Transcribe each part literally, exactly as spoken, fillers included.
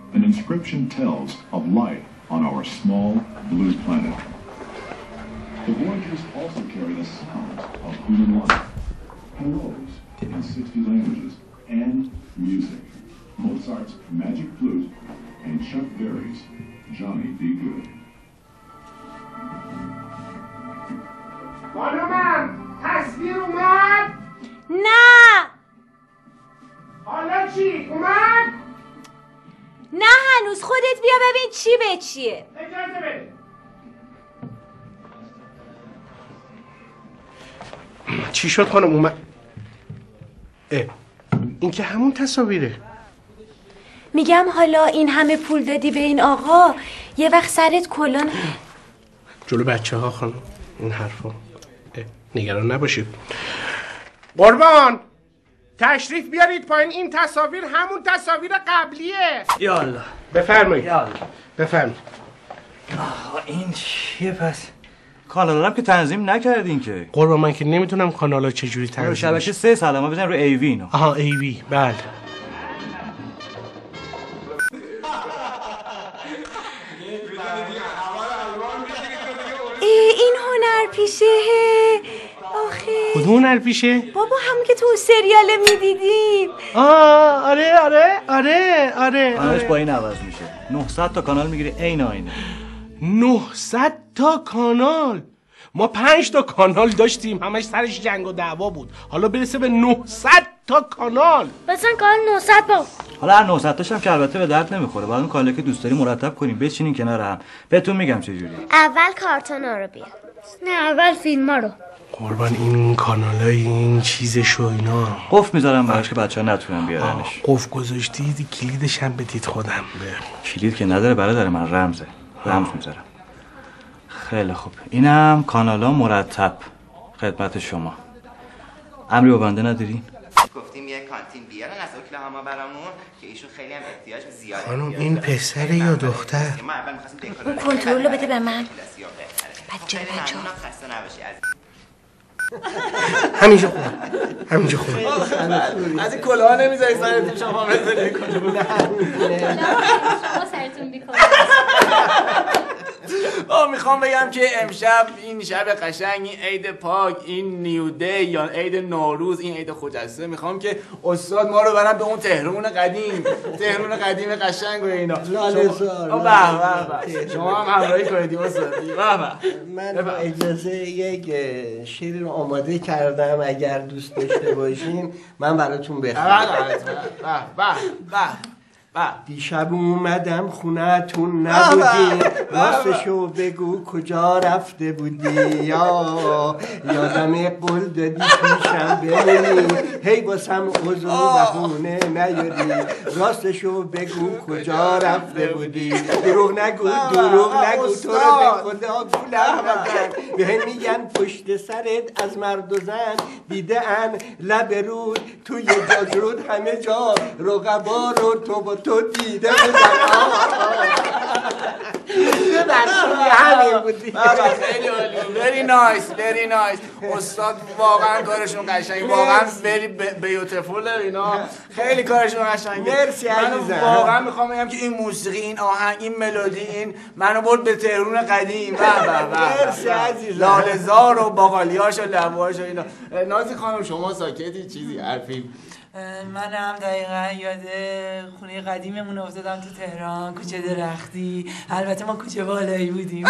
An inscription tells of life on our small blue planet. The voyagers also carry the sounds of human life, hellos in sixty languages, and music. Mozart's Magic Flute and Chuck Berry's Johnny B. Good. خانمم تصویر اومد؟ نه حالا چی؟ اومد؟ نه هنوز، خودت بیا ببین چی به چیه. اجازه بده. چی شد خانم اومد؟ اه این که همون تصاویره. میگم حالا این همه پول دادی به این آقا، یه وقت سرت کلان. جلو بچه ها خانم این حرفا. نگران نباشید. قربان تشریف بیارید پایین. این تصاویر همون تصاویر قبلیه. یالا بفرمایید. یالا بفرمایید. آه این چیه پس؟ کانالا هم که تنظیم نکردین که. قربان من که نمیتونم کانالا چجوری تنظیم. رو شبکه سه سلامه بزن رو ای وی اینو. آها ای وی بله. این هنرپیشه آخه. کدوم هنرپیشه؟ بابا همون که تو سریال میدیدیم. آه آره آره آره آره آره با این عوض میشه. نهصد تا کانال میگیری عین آینه. نهصد تا کانال. ما پنج تا کانال داشتیم همش سرش جنگ و دعوا بود. حالا برسه به نهصد تا کانال. مثلا کانال نهصد با. حالا هر نهصد تاش هم که البته به درد نمیخوره. بعد اون کانالی که دوست داری مرتب کنیم بچینین کنار هم. بهتون میگم چه جوری. اول کارتونا رو بیار. نه اول فیلما رو. قربان این کانالای این چیزشو اینا قفل میذارم براش که بچه‌ها نتونن بیارنش. قفل گذاشتید کلیدش هم بدید خودم. به کلید که نداره برادر من، رمزه. رمز میذارم. خیلی خوب. اینم کانالا مرتب خدمت شما. امری بنده ندارین؟ گفتیم یه کانتین بیارن از اوکلاهاما برامون که ایشون خیلی هم احتیاج زیاده. خانم این پسره یا دختر؟ ما اول می‌خواستیم دکور کنترل رو بده به من. بچه بچه خسته نباشی از همینجا خوبه. همینجا خوبه. از این کلاه نمیذاری سرتون شما بذاری کجا؟ شما سرتون بیکنید. آه میخوام بگم که امشب این شب قشنگ، این عید پاک، این نیو دی یا عید نوروز، این عید خجسته، میخوام که استاد ما رو برن به اون تهرون قدیم، تهرون قدیم قشنگ و اینا. لاله‌زار. به به به. شما هم همراهی کنید استاد. به به. من با اجازه یک شعری رو آماده کردم، اگر دوست داشته باشین من براتون بخونم. به به به. دیشب اومدم خونتون نبودی، راستشو بگو کجا رفته بودی، یا یادم قول دادی پیشم بمونی، هی باسم عذر و بهونه نیاری، راستشو بگو کجا رفته بودی، دروغ نگو دروغ نگو تو رو به خدا گولم بزن، به میگن پشت سرت از مرد و زن دیده ان لب رود توی جاجرود همه جا رقبا رو تو با تو دیده بودن. همین بودی. خیلی عالی. very nice very nice. استاد واقعا کارشون قشنگه، واقعا very beautiful اینا، خیلی کارشون قشنگه. مرسی عزیزم. من واقعا میخوام بگم که این موسیقی، این آهنگ، این ملودی، این منو برد به تهرون قدیم. به به به. مرسی عزیزم. لاله‌زار و باقالیاش و لبواش و اینا. نازی خانم شما ساکتی چیزی حرفی؟ منم دقیقا یاد خونه قدیممون افتادم تو تهران، کوچه درختی. البته ما کوچه بالایی بودیم.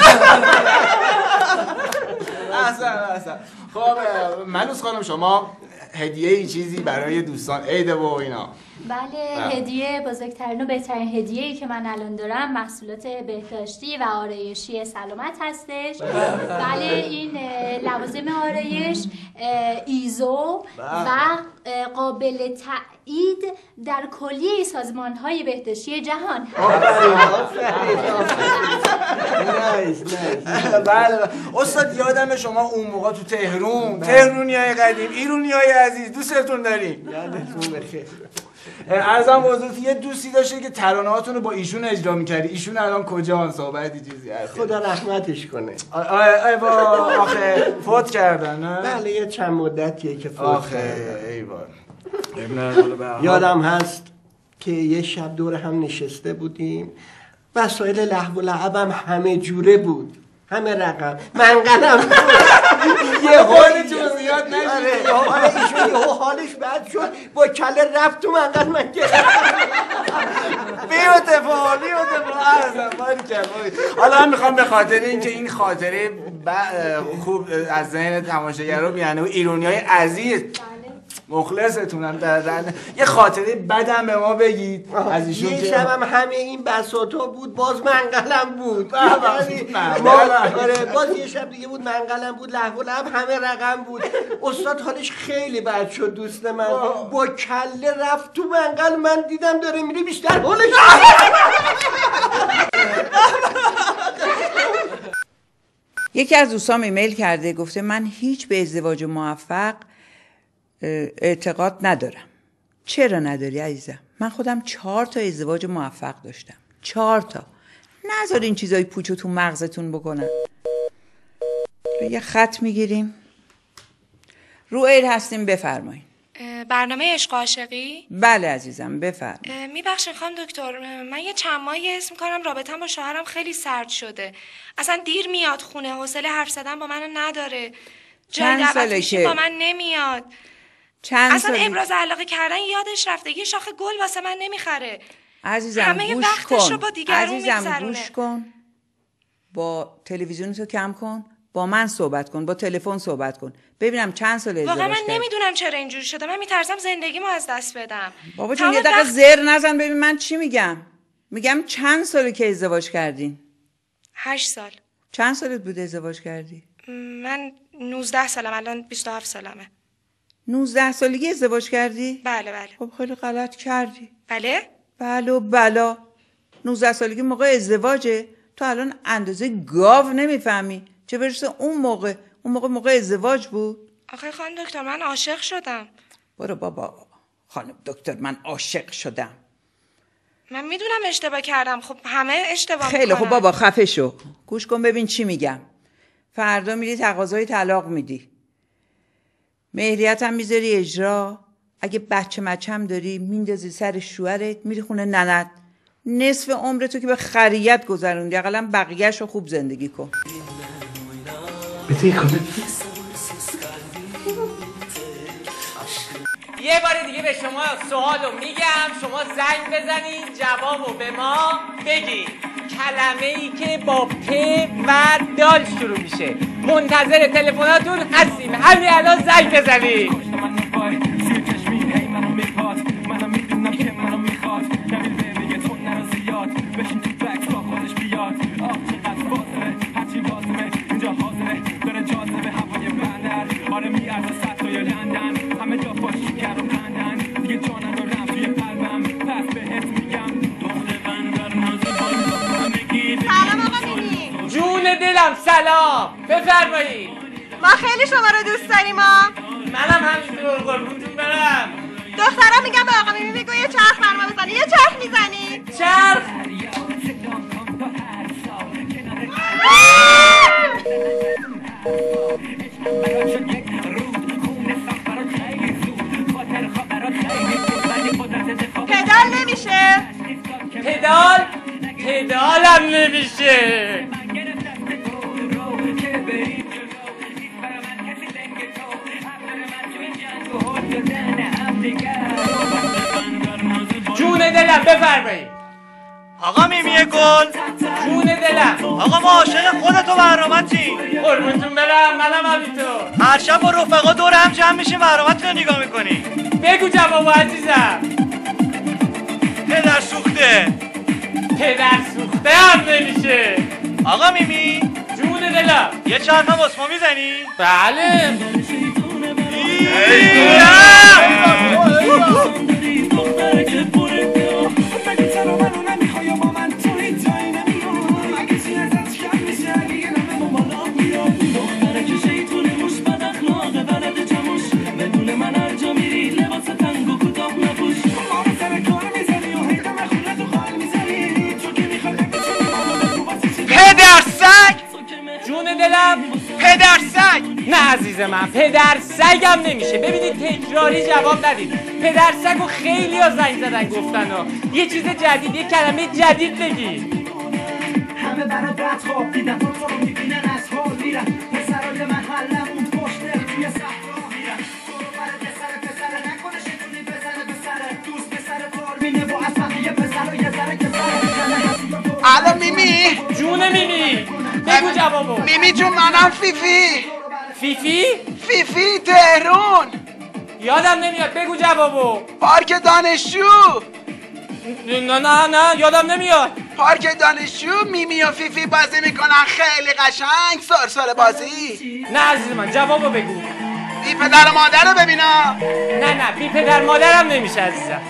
احسن احسن. خب منوس خانم شما هدیه ای چیزی برای دوستان عید و اینا؟ بله هدیه بزرگترین و بهترین هدیه‌ای که من الان دارم محصولات بهداشتی و آرایشی سلامت هستش. بله این لوازم آرایش ایزو و قابل تایید در کلیه سازمان‌های بهداشتی جهان بله. استاد یادم شما اون موقع تو تهرون، تهرونیای قدیم، ایرونیای عزیز دوستتون داریم. یادتون بخیر. ارزم بزرگت یه دوستی داشته که ترانه هاتون رو با ایشون اجرا می‌کردی. ایشون الان کجان؟ صحبتی چیزی هست؟ خدا رحمتش کنه. آی با آخه فوت کردن نه؟ بله یه چند مدتیه که فوت آخه کردن. ای وای. یادم هست که یه شب دور هم نشسته بودیم، وسایل لهو و لعبم همه جوره بود، همه رقم، منقلم بود. یه حالتون زیاد نشد. آره ایشون یه حالش بد شد، با کله رفت تو منقل من گرفت. بیوتفال بیوتفال. حالا من میخوام به خاطر اینکه این خاطره خوب از ذهن تماشاگرها میانه و ایرونیای عزیز مخلصتونم دادن، یه خاطره بدم به ما بگید از ایشون. یه شبم همه این بساطا بود، باز منقلم بود. آره باز یه شب دیگه بود، منقلم بود، لهو و لعب همه رقم بود. استاد حالش خیلی بد شد دوست من، با کله رفت تو منقل، من دیدم داره میره بیشتر حالش. یکی از دوستام ایمیل کرده گفته من هیچ به ازدواج موفق اعتقاد ندارم. چرا نداری عزیزم؟ من خودم چهار تا ازدواج موفق داشتم، چهار تا. نذارین چیزای پوچو تو مغزتون بکنن. یه خط میگیریم. رو ایر هستیم، بفرمایید. برنامه عشق و عاشقی؟ بله عزیزم بفرمایید. میبخشید خانم دکتر، من یه چند ماهی حس میکنم رابطه‌ام با شوهرم خیلی سرد شده. اصلا دیر میاد خونه، حوصله حرف زدن با من نداره. چند ساله که با من نمیاد. چند اصلا ساله؟ ابراز علاقه کردن یادش رفته، یه شاخه گل واسه من نمیخره. عزیزم همه گوش وقتش کن. رو با دیگرون عزیزم گوش کن. با تلویزیونتو کم کن، با من صحبت کن، با تلفن صحبت کن، ببینم چند سال ازدواج واقعا من کردی. نمیدونم چرا اینجوری شده، من میترسم زندگیمو از دست بدم. بابا جون یه دقیقه زر نزن ببین من چی میگم. میگم چند ساله که ازدواج کردین؟ هشت سال. چند سالت بود ازدواج کردی؟ من نوزده سالم، الان بیست و هفت سالمه. نوزده سالگی ازدواج کردی؟ بله بله. خب خیلی غلط کردی. بله؟ بله و بلا. نوزده سالگی موقع ازدواجه، تو الان اندازه گاو نمیفهمی، چه برسه اون موقع. اون موقع موقع ازدواج بود. آخه خانم دکتر من عاشق شدم. برو بابا. خانم دکتر من عاشق شدم. من میدونم اشتباه کردم، خب همه اشتباه خیلی میکنن. خب بابا خفه شو. گوش کن ببین چی میگم. فردا میری تقاضای طلاق میدی، مهریت هم میذاری اجرا، اگه بچه مچه هم داری میندازی سر شوهرت، میری خونه ننت. نصف عمرتو که به خریت گذروندی، اقلا بقیه‌شو خوب زندگی کن. بده کنه. یه بار دیگه به شما سوالو میگم، شما زنگ بزنید جوابو به ما بگید. کلمه ای که با پ و دال شروع میشه. منتظر تلفناتون هستیم، همین الان زنگ بزنید. دلم سلام، بفرمایید. ما خیلی شما رو دوست داریم ما. منم همینطور، قربونتون برم. دخترم میگم به آقا میمی بگو یه چرخ برام بزنی. یه چرخ میزنی؟ چرخ؟ پدال نمیشه؟ پدال؟ پدالم نمیشه. جون دلم بفرمایید. آقا میمی گل. جون دلم. آقا ما عاشق خودت و برنامه‌تی. قربونتون برم، منم همینطور. هر شب با رفقا دور هم جمع میشیم برنامه‌تون رو نگاه میکنی. بگو جوابو عزیزم. پدر سوخته. پدر سوخته هم نمیشه. آقا میمی جون دلم. یه چرخ هم اسمو میزنی؟ بله. پدر سگ. جون دلم. پدر سگ. نه عزیز من، پدر سگم نمیشه. ببینید تکراری جواب ندید. پدر سگو خیلی ها زنگ زدن گفتن ها یه چیز جدید، یه کلمه جدید بگی. همه برا بد خواب دیدن، تو رو میبینن از حال میرن، پسرای محلم اون پشت توی صحرا میرن، تو رو برای پسر پسر نکنه شیطونی بزنه به سر دوست پسر کار مینه و از بقیه پسر و یه ذره که سر الو میمی جون میمی بگو جوابو. میمی جون منم فیفی. فیفی؟ فیفی تهرون. یادم نمیاد بگو جوابو. پارک دانشجو. نه نه نه یادم نمیاد. پارک دانشجو میمی و فیفی بازی میکنن خیلی قشنگ سرسره بازی. نه عزیز من جوابو بگو. بی پدر و مادر رو ببینم. نه نه بی پدر مادرم نمیشه عزیزم.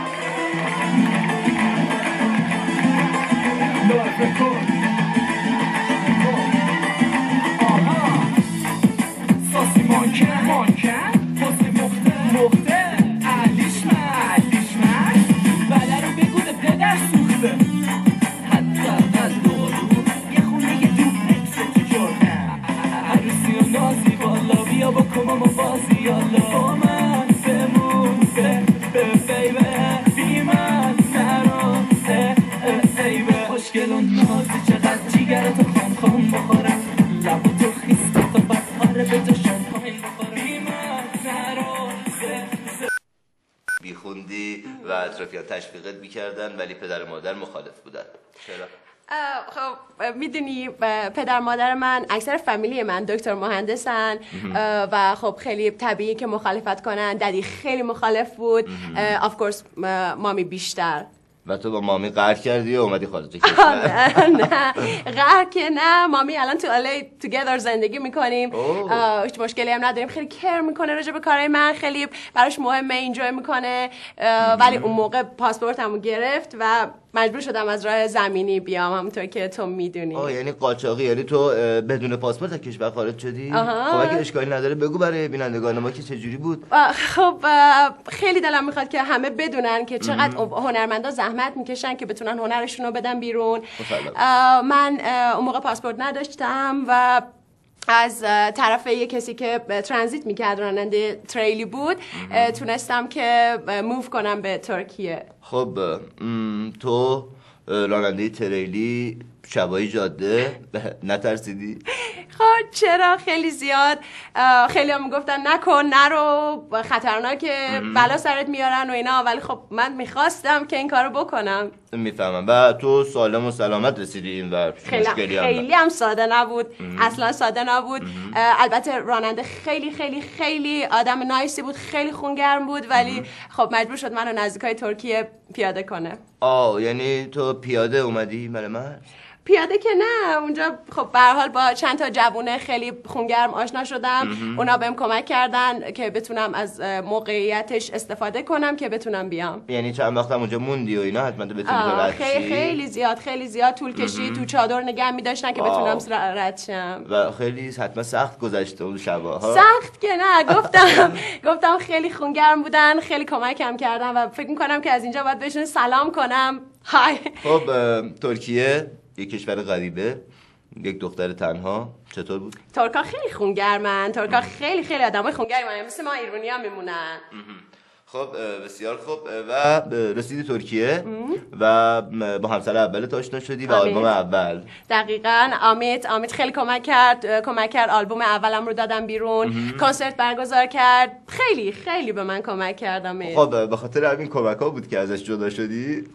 ساسی مانکن مانکن پاسی مخته مخته اهلیش من اهلیش من بله رو بگو به پدر سوخته حتی اول دورو یه خونه یه دوب نکسه تو جردن عروسی و نازی بالا بیا با کمام و بازی یالا با من بمون به به بیبه بی من نرم ایبه خوشگل و نازی چقدر جیگرتو خام خام بخورم لبو تو خیسته تا بدخاره به تو شمپاین بخورم بی من نرم بیخوندی و اطرافیان تشویقت میکردن ولی پدر و مادر مخالف بودن. چرا؟ خب میدونی پدر مادر من اکثر فامیلی من دکتر مهندسن و خب خیلی طبیعی که مخالفت کنن. ددی خیلی مخالف بود، آف کورس مامی بیشتر. و تو با مامی قهر کردی و اومدی خارج کشور؟ نه قهر که نه، مامی الان تو الی توگیدر زندگی میکنیم، هیچ مشکلی هم نداریم، خیلی کیر میکنه راجع به کارهای من، خیلی براش مهمه، اینجوی میکنه. ولی اون موقع پاسپورتمو گرفت و مجبور شدم از راه زمینی بیام، همونطور که تو میدونی. آه یعنی قاچاقی، یعنی تو بدون پاسپورت از کشور خارج شدی؟ خب اگه اشکالی نداره بگو برای بینندگان ما که چجوری بود. خب خیلی دلم میخواد که همه بدونن که چقدر هنرمندا زحمت میکشن که بتونن هنرشون رو بدن بیرون. من اون موقع پاسپورت نداشتم و از طرف یه کسی که ترانزیت میکرد، راننده تریلی بود، تونستم که موو کنم به ترکیه. خب تو راننده تریلی شبای جاده نترسیدی؟ خب چرا، خیلی زیاد. خیلی هم میگفتن نکن، نرو، خطرناکه، بلا سرت میارن و اینا، ولی خب من میخواستم که این کارو بکنم. میفهمم. و تو سالم و سلامت رسیدی این ور؟ خیلی خیلی هم ساده نبود، اصلا ساده نبود. البته راننده خیلی خیلی خیلی آدم نایسی بود، خیلی خونگرم بود، ولی خب مجبور شد منو نزدیکای ترکیه پیاده کنه. آه یعنی تو پیاده اومدی برای من؟ پیاده که نه، اونجا خب به هر حال با چند تا جوونه خیلی خونگرم آشنا شدم. اونا بهم کمک کردن که بتونم از موقعیتش استفاده کنم که بتونم بیام. یعنی چند وقتم اونجا موندی و اینا حتما تو بتونی رد شی؟ خیلی خیلی زیاد خیلی زیاد طول کشید. تو چادر نگه می‌داشتن که بتونم رد شم. و خیلی حتما سخت گذشته اون شب‌ها. سخت که نه، گفتم گفتم خیلی خونگرم بودن، خیلی کمکم کردن و فکر می‌کنم که از اینجا باید بهشون سلام کنم. های. خب ترکیه یک کشور غریبه، یک دختر تنها، چطور بود؟ ترکا خیلی خونگرمن، ترکا خیلی خیلی آدمای خونگرمن، مثل ما ایرانی‌ها میمونن. خب بسیار خوب. و رسیدی ترکیه و با همسر اولت آشنا شدی و آلبوم اول. دقیقاً. آمیت آمیت خیلی کمک کرد کمک کرد آلبوم اولم رو دادم بیرون، کنسرت برگزار کرد، خیلی خیلی به من کمک کرد آمیت. خب به خاطر همین کمک‌ها بود که ازش جدا شدی؟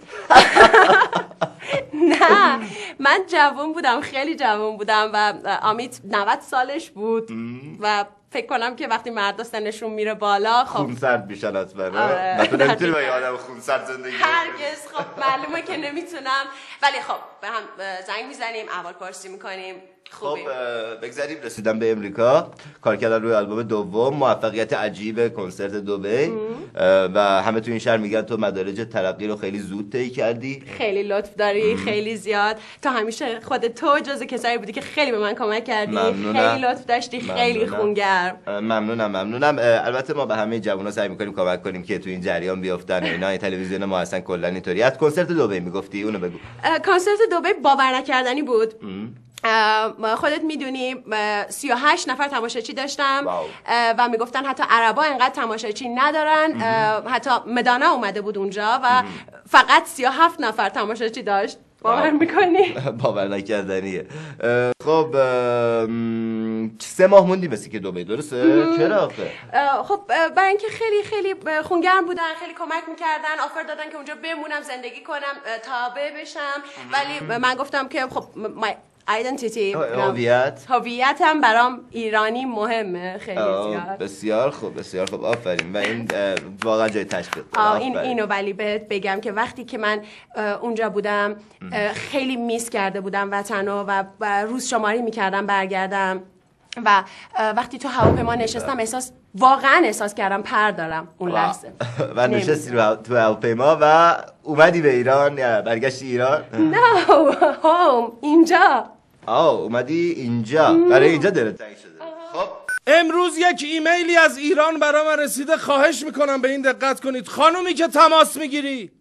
نه من جوان بودم، خیلی جوان بودم و آمیت نود سالش بود و فکر کنم که وقتی مرد سنشون میره بالا خب خونسرد میشن اصلا. من تو نمیتونی با یه آدم خونسرد زندگی کنی. هرگز. خب معلومه که نمیتونم، ولی خب به هم زنگ میزنیم، احوال پرسی میکنیم. خب بگذاریم رسیدم به امریکا، کار کردن روی آلبوم دوم، موفقیت عجیب کنسرت دبی و همه تو این شهر میگن تو مدارج ترقی رو خیلی زود طی کردی. خیلی لطف داری، خیلی زیاد. تو همیشه خودت تو جز کسایی بودی که خیلی به من کمک کردی. ممنونم. خیلی لطف داشتی، خیلی خونگرم. ممنونم ممنونم. البته ما به همه جوونا سعی میکنیم کمک کنیم که تو این جریان بیافتن اینا. تلویزیون ما اصلا کلا اینطوری. از کنسرت دبی میگفتی، اونو بگو. کنسرت دبی باور نکردنی بود. خودت میدونی سی و هشت نفر تماشاچی داشتم و میگفتن حتی عربا اینقدر تماشاچی ندارن. حتی مدانا اومده بود اونجا و فقط سی و هفت نفر تماشاچی داشت. باور میکنی؟ باور نکردنیه. خب سه ماه موندی بسی که دبی، درسته؟ چرا آخه؟ خب برای اینکه خیلی خیلی خونگرم بودن، خیلی کمک میکردن، آفر دادن که اونجا بمونم زندگی کنم تابع بشم، ولی من گفتم که خب ایدنتیتی، هویت هویتم برام ایرانی مهمه خیلی زیاد. بسیار خوب بسیار خوب، آفرین. و این واقعا جای تشویق داره. این اینو ولی بهت بگم که وقتی که من اونجا بودم خیلی میس کرده بودم وطنو و روز شماری میکردم برگردم و وقتی تو هواپیما نشستم احساس واقعا احساس کردم پر دارم اون لحظه. و نشستی تو هواپیما و اومدی به ایران یا برگشتی ایران؟ نه هوم اینجا. آه اومدی اینجا، برای اینجا دلت تنگ شده. خب امروز یک ایمیلی از ایران برای من رسیده، خواهش میکنم به این دقت کنید. خانومی که تماس میگیری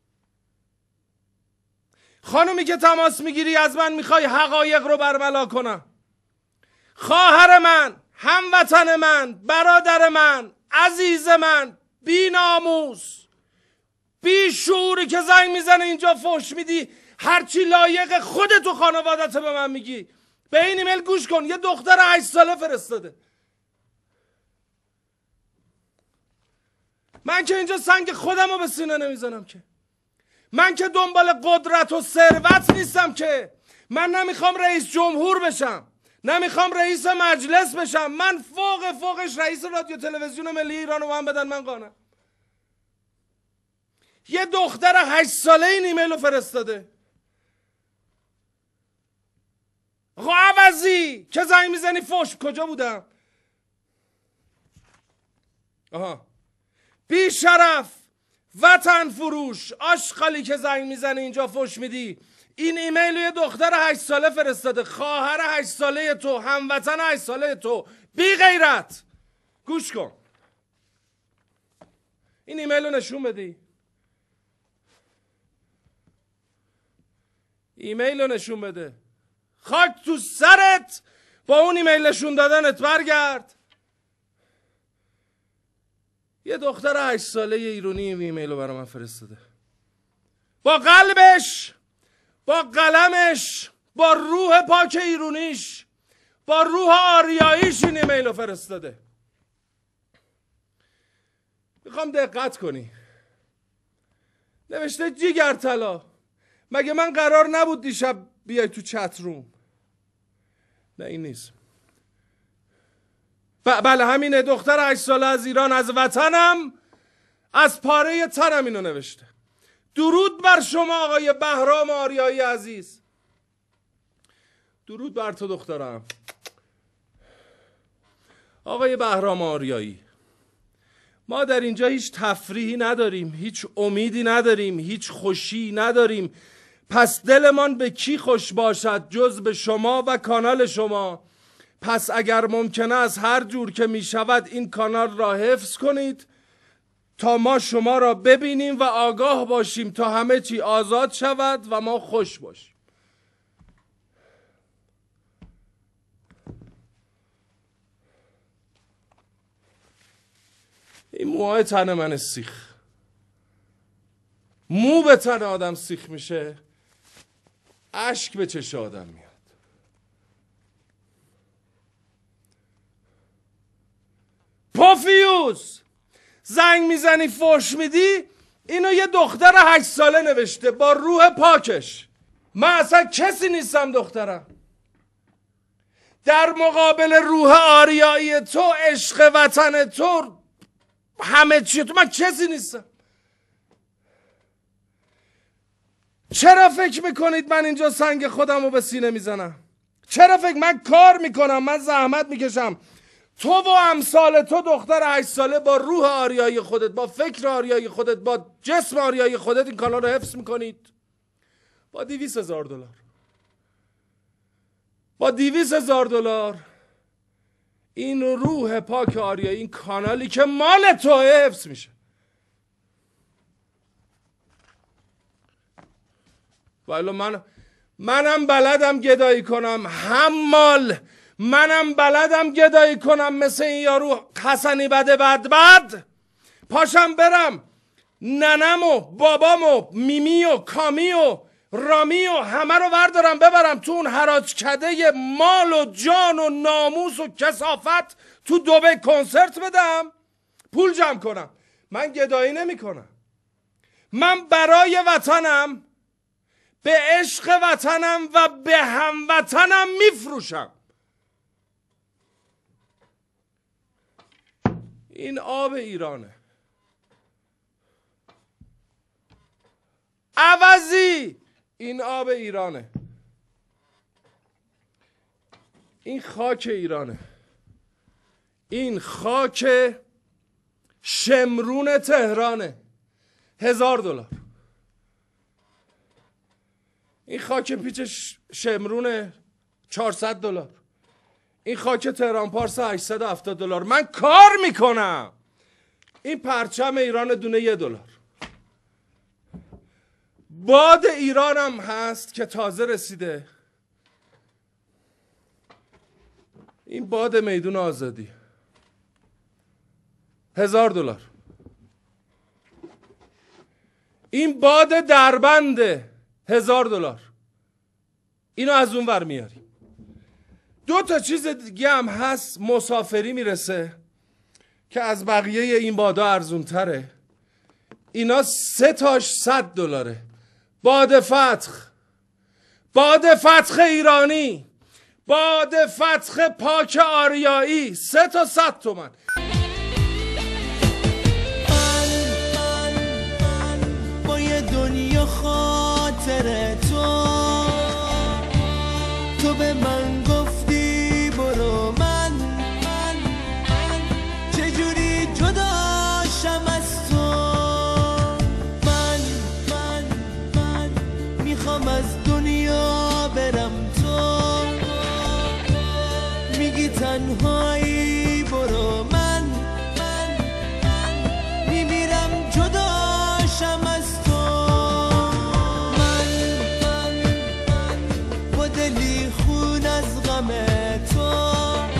خانومی که تماس میگیری از من میخوای حقایق رو برملا کنم. خواهر من، هموطن من، برادر من، عزیز من، بی ناموس، بی شعوری که زنگ میزنه اینجا فحش میدی، هرچی لایق خودت و خانوادت به من میگی. به این ایمیل گوش کن. یه دختر هشت ساله فرستاده. من که اینجا سنگ خودم رو به سینه نمیزنم که. من که دنبال قدرت و ثروت نیستم که. من نمیخوام رئیس جمهور بشم، نمیخوام رئیس مجلس بشم. من فوق فوقش رئیس رادیو تلویزیون ملی ایران رو من بدن من قانم. یه دختر هشت ساله این ایمیل رو فرستاده. آقا عوضی که زنگ میزنی فوش، کجا بودم؟ آها بی شرف، وطن فروش، آشغالی که زنگ میزنی اینجا فوش میدی. این ایمیل یه دختر هشت ساله فرستاده، خواهر هشت ساله تو، هموطن هشت ساله تو، بی غیرت. گوش کن، این ایمیل رو نشون بدی. ایمیل رو نشون بده. خاک تو سرت با اون ایمیل نشون دادنت. برگرد. یه دختر هشت ساله ایرانی این ایمیل رو برای من فرستاده، با قلبش، با قلمش، با روح پاک ایرونیش، با روح آریاییش این ایمیل رو فرستاده. میخوام دقت کنی. نوشته جیگر طلا. مگه من قرار نبود دیشب بیای تو چت روم؟ نه این نیست. ب- بله همینه. دختر هشت ساله از ایران، از وطنم، از پاره تنم اینو نوشته. درود بر شما آقای بهرام آریایی عزیز. درود بر تو دخترم. آقای بهرام آریایی، ما در اینجا هیچ تفریحی نداریم، هیچ امیدی نداریم، هیچ خوشی نداریم. پس دلمان به کی خوش باشد جز به شما و کانال شما. پس اگر ممکنه از هر جور که می شود این کانال را حفظ کنید تا ما شما را ببینیم و آگاه باشیم تا همه چی آزاد شود و ما خوش باشیم. این موهای تن من سیخ، مو به تن آدم سیخ میشه، اشک به چش آدم میاد. پافیوز زنگ میزنی فوش میدی. اینو یه دختر هشت ساله نوشته با روح پاکش. من اصلا کسی نیستم دخترم، در مقابل روح آریایی تو، عشق وطن تو، همه چی تو، من کسی نیستم. چرا فکر میکنید من اینجا سنگ خودم رو به سینه میزنم؟ چرا فکر؟ من کار میکنم، من زحمت میکشم. تو و امثال تو دختر هشت ساله با روح آریایی خودت، با فکر آریایی خودت، با جسم آریایی خودت این کانال رو حفظ میکنید. با دیویس هزار دلار با دیویس هزار دلار این روح پاک آریایی، این کانالی که مال توه، حفظ میشه. والا من منم بلدم گدایی کنم حمال، منم بلدم گدایی کنم مثل این یارو حسنی بده بد بد. پاشم برم ننم و بابام و میمی و کامی و رامی و همه رو بردارم ببرم تو اون حراج کده مال و جان و ناموس و کثافت تو دبی کنسرت بدم، پول جمع کنم. من گدایی نمی کنم. من برای وطنم، به عشق وطنم و به هموطنم میفروشم. این آب ایرانه. عوضی این آب ایرانه. این خاک ایرانه. این خاک شمرون تهرانه. هزار دلار. این خاک پیچ شمرون چهارصد دلار. این خاک تهران پارس هشتصد و هفتاد دلار. من کار میکنم. این پرچم ایران دونه یه دلار. باد ایرانم هست که تازه رسیده. این باد میدون آزادی هزار دلار. این باد دربنده هزار دلار. اینو از اون ور میاریم. دو تا چیز دیگه هم هست مسافری میرسه که از بقیه این بادا ارزون تره. اینا سه تاش صد دلاره. باد فتح، باد فتح ایرانی، باد فتح پاک آریایی، سه تا صد تومن. با یه دنیا خاطر تو، تو به من گفتی برو، من من چجوری جداشم از تو. من من من میخوام از دنیا برم، تو میگی تنهایی برو. من من من میمیرم جداشم از تو. من من من با دلی خون از غم تو،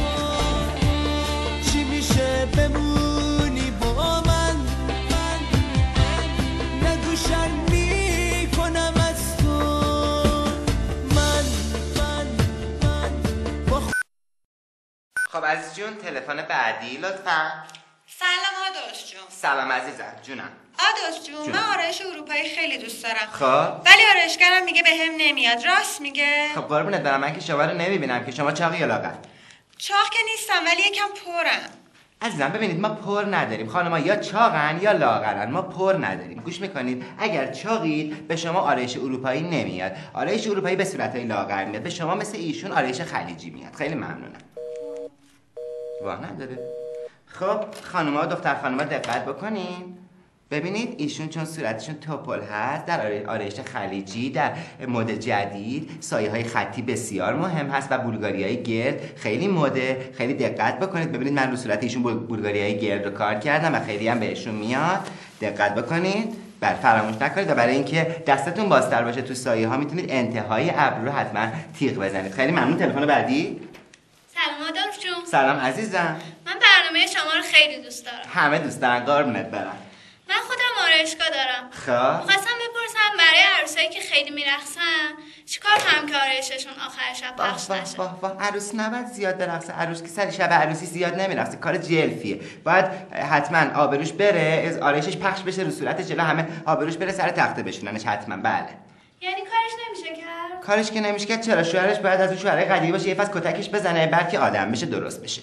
چی میشه بمونی با من. من نگو شرمی کنم از تو. من من من با خب عزیز جون تلفن بعدی لطفا. سلام آدوش جون. سلام عزیزم جونم. آدوش جون جون. من آرایش اروپایی خیلی دوست دارم. خب ولی آرایشگرم میگه بهم نمیاد. راست میگه؟ خب قربونت برم، من که شما رو نمیبینم که شما چاقی یا لاغر. چاق که نیستم ولی یکم پرم. عزیزم ببینید ما پر نداریم، خانم‌ها یا چاقن یا لاغرن، ما پر نداریم. گوش میکنید؟ اگر چاقید به شما آرایش اروپایی نمیاد. آرایش اروپایی به صورتای لاغر میاد، به شما مثل ایشون آرایش خلیجی میاد. خیلی ممنونم. واه نداره. خب خانم‌ها و دختر خانم‌ها دقت بکنین. ببینید ایشون چون صورتشون توپل هست، در آرایش خلیجی در مد جدید سایه های خطی بسیار مهم هست و بولگاری های گرد خیلی مده. خیلی دقت بکنید. ببینید من رو صورت ایشون بولگاری های گرد رو کار کردم و خیلی هم بهشون میاد. دقت بکنید. بر فراموش نکنید و برای اینکه دستتون بازتر باشه تو سایه ها میتونید انتهای ابرو رو حتما تیغ بزنید. خیلی ممنون. تلفن بعدی. سلام آدولف جون. سلام عزیزم. من برنامه شما رو خیلی دوست دارم. همه دوست دارن. قربونت برم. من خودم آرایشگاه دارم. خب می‌خواستم بپرسم برای عروسایی که خیلی میرقصن چیکار کنم که آرایششون آخر شب پخش نشه؟ واه واه واه عروس نباید زیاد برقصه. عروس که سر شب عروسی زیاد نمیرقصه، کار جلفیه. باید حتما آبروش بره، از آرایشش پخش بشه رو صورت جلو همه، آبروش بره سر تخته بشوننش حتما. بله. یعنی کارش نمیشه کرد؟ کارش که نمیشه کرد. چرا؟ شوهرش باید از اون شوهرای قدیمی باشه، یه فاز کتکش بزنه بلکه آدم بشه، درست بشه.